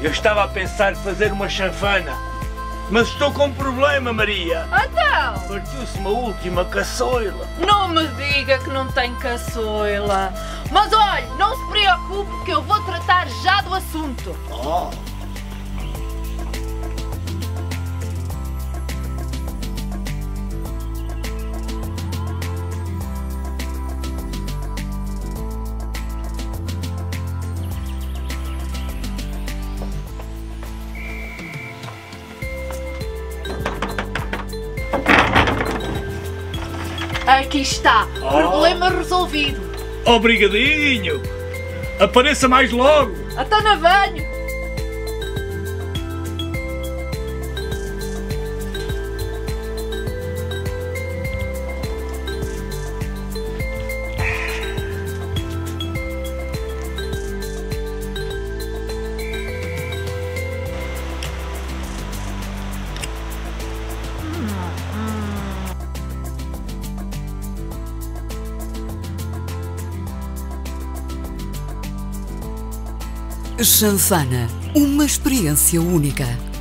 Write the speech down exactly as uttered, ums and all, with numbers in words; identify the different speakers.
Speaker 1: Eu estava a pensar fazer uma chanfana, mas estou com um problema, Maria.
Speaker 2: Então?
Speaker 1: Partiu-se-me a última caçoila.
Speaker 2: Não me diga que não tem caçoila. Mas olha, não se preocupe que eu vou tratar já do assunto.
Speaker 1: Oh.
Speaker 2: Aqui está,
Speaker 1: Oh.
Speaker 2: problema resolvido.
Speaker 1: Obrigadinho! Apareça mais logo!
Speaker 2: Até não venho.
Speaker 3: Chanfana, uma experiência única.